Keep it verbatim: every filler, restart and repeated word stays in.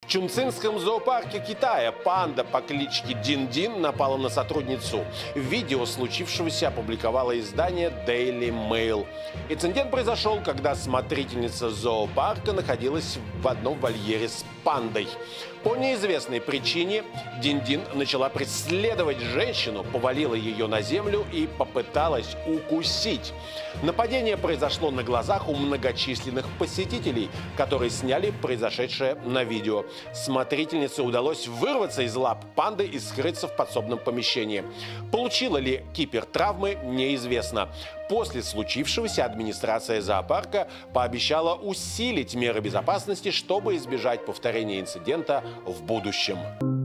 В Чунцинском зоопарке Китая панда по кличке Дин-Дин напала на сотрудницу. Видео случившегося опубликовало издание Daily Mail. Инцидент произошел, когда смотрительница зоопарка находилась в одном вольере с пандой. По неизвестной причине Дин-Дин начала преследовать женщину, повалила ее на землю и попыталась укусить. Нападение произошло на глазах у многочисленных посетителей, которые сняли произошедшее на видео. Смотрительнице удалось вырваться из лап панды и скрыться в подсобном помещении. Получила ли кипер травмы, неизвестно. После случившегося администрация зоопарка пообещала усилить меры безопасности, чтобы избежать повторения инцидента в будущем.